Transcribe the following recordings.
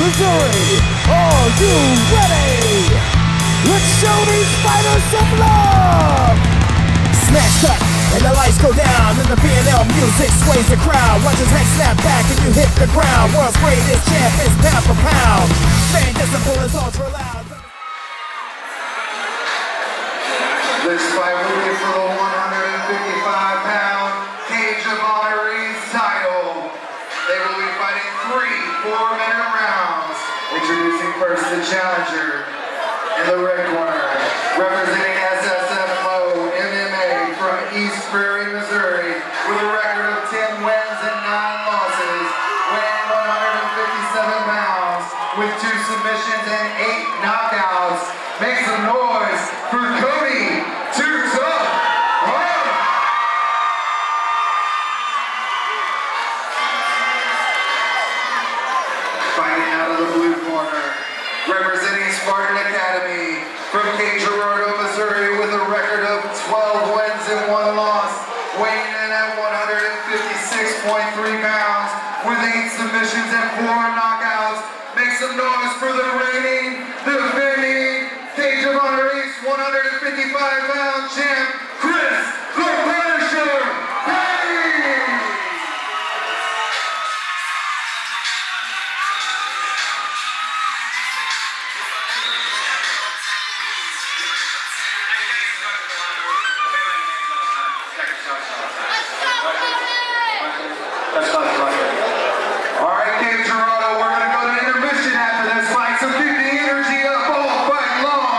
Missouri, are you ready? Let's show these fighters some love! Smash cut, and the lights go down, and the B&L music sways the crowd. Watch his head snap back and you hit the ground. World's greatest champ is pound for pound. Fan discipline is ultra loud. This fight will be for the 155-pound Cage of Honorees title. They will be fighting 3 4-minute rounds. Introducing first the challenger in the red corner, representing SSFO MMA from East Prairie, Missouri, with a record of 10 wins and 9 losses, weighing 157 pounds, with 2 submissions and 8 knockouts. Make some noise for Cody, Tuff. Fighting out of the blue corner, representing Spartan Academy from Girardeau, Missouri, with a record of 12 wins and 1 loss, weighing in at 156.3 pounds, with 8 submissions and 4 knockouts. Make some noise for the reigning, defending Cage of Honorees 155-pound champ, Chris the Punisher Cody! Alright, Cage Girardeau, we're going to go to intermission after this fight, so keep the energy up all fight long.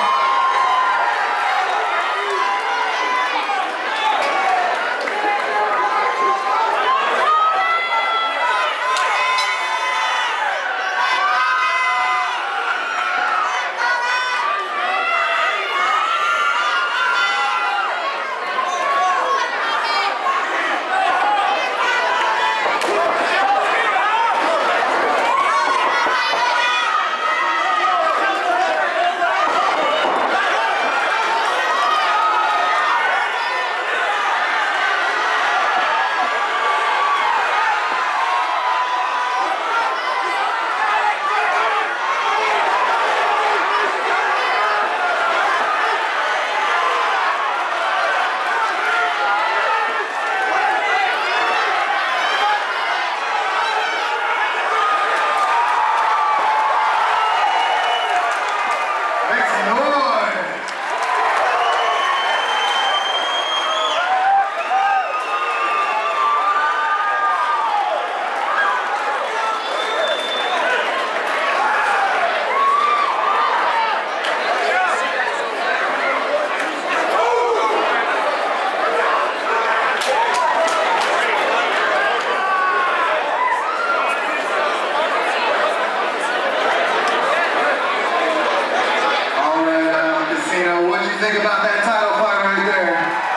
Think about that title fight right there.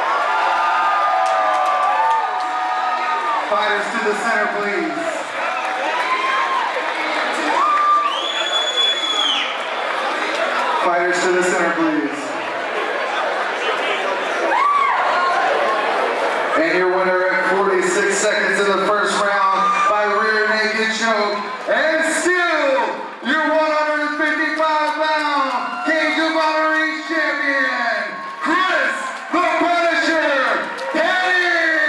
Fighters to the center, please. Fighters to the center, please. And your winner at 46 seconds in the first round by rear naked choke. And still, your 155-pound Cage of Honorees champion, Chris the Punisher Cody!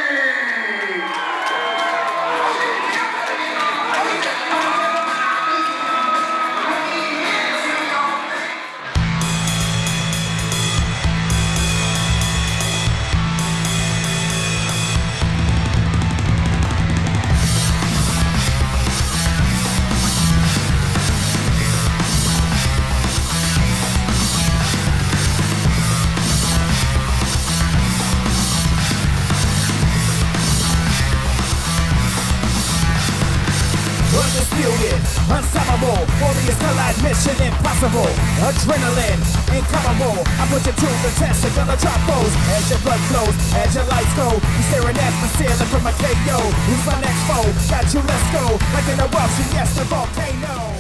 Undisputed, unstoppable, warriors till like mission impossible. Adrenaline, incomparable. I put you to the test, you're gonna drop those. As your blood flows, as your lights go, you staring at the ceiling from a KO. Who's my next foe? Got you, let's go. Like an eruption, yes, the volcano.